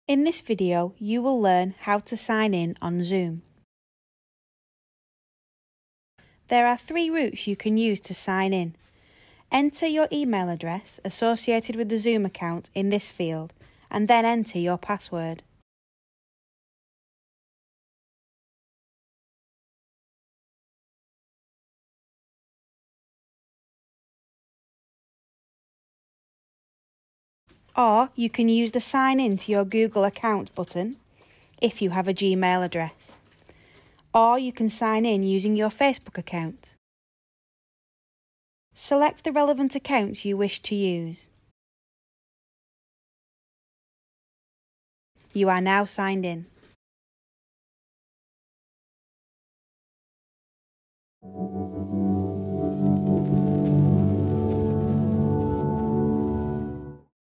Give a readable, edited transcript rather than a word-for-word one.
In this video, you will learn how to sign in on Zoom. There are 3 routes you can use to sign in. Enter your email address associated with the Zoom account in this field, and then enter your password. Or you can use the Sign In to your Google account button, if you have a Gmail address. Or you can sign in using your Facebook account. Select the relevant account you wish to use. You are now signed in.